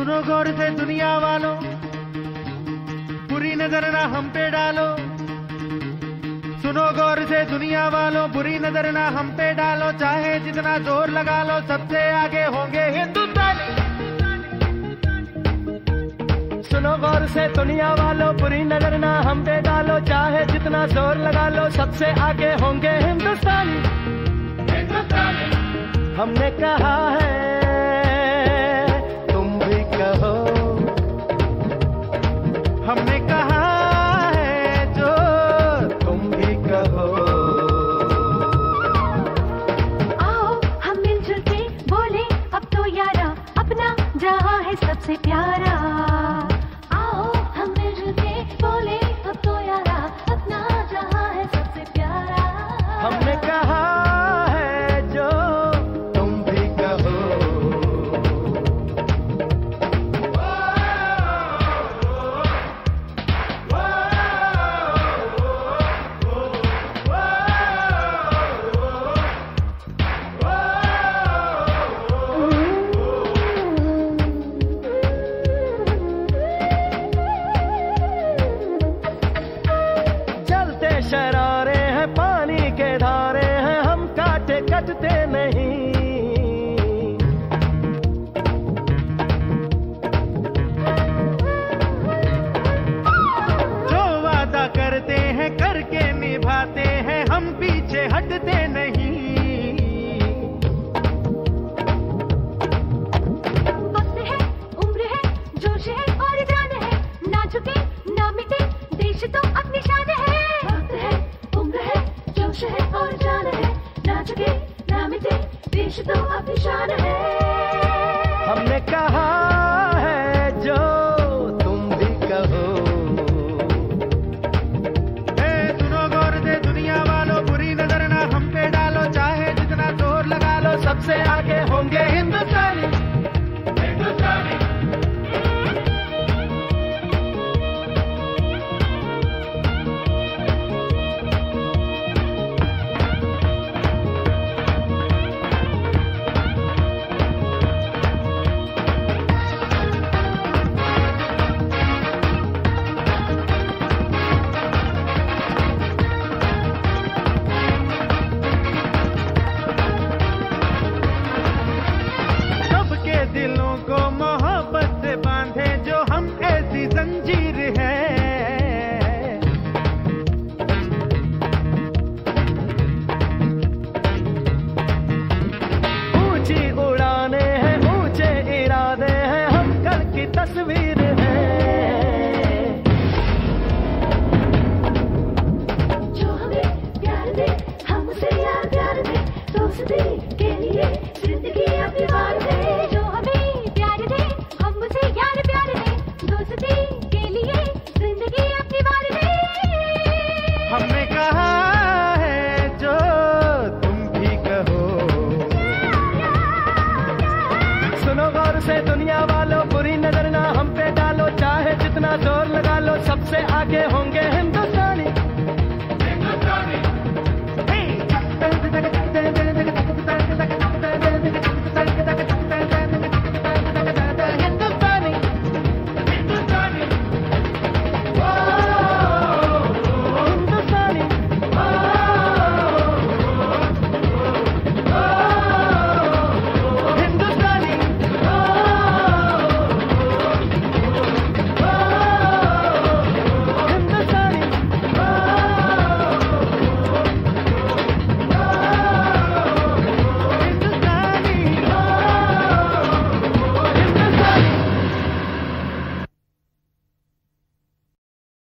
सुनो गौर से दुनिया वालों, बुरी नजर ना हम पे डालो। सुनो गौर से दुनिया वालों, बुरी नजर ना हम पे डालो। चाहे जितना जोर लगा लो, सबसे आगे होंगे हिंदुस्तानी। सुनो गौर से दुनिया वालों, बुरी नजर ना हम पे डालो। चाहे जितना जोर लगा लो, सबसे आगे होंगे हिंदुस्तानी। हमने कहा है, तुम भी कहो। हमने कहा है जो तुम भी कहो। आओ हम मिलजुल के बोले अब तो यारा, अपना जहां है सबसे प्यारा। आओ हम मिलजुल के बोले अब तो यारा, अपना जहां है सबसे प्यारा। हमने कहा है जो तुम भी कहो। चलते शरारे हैं, पानी के धारे हैं, हम काटे कटते नहीं। जो वादा करते हैं करके निभाते हैं, हम पीछे हटते नहीं। वक्त है, उम्र है, जोश है और जान है, ना झुके ना मिटे, देश तो अपनी शान है। वक्त है, उम्र है, जोश है और जान है, ना झुके ना मिटे, देश तो अपनी शान है। हमने कहा है जो तुम भी कहो। सुनो गौर से दुनिया वालों, बुरी नजर ना हम पे डालो। चाहे जितना जोर लगा लो, सबसे आगे होंगे हिंदुस्तानी। सबके दिलों को मोहब्बत से बांधे जो हम ऐसी जंजीर है। ऊंची उड़ाने हैं, ऊंचे इरादे हैं, हम कल की तस्वीर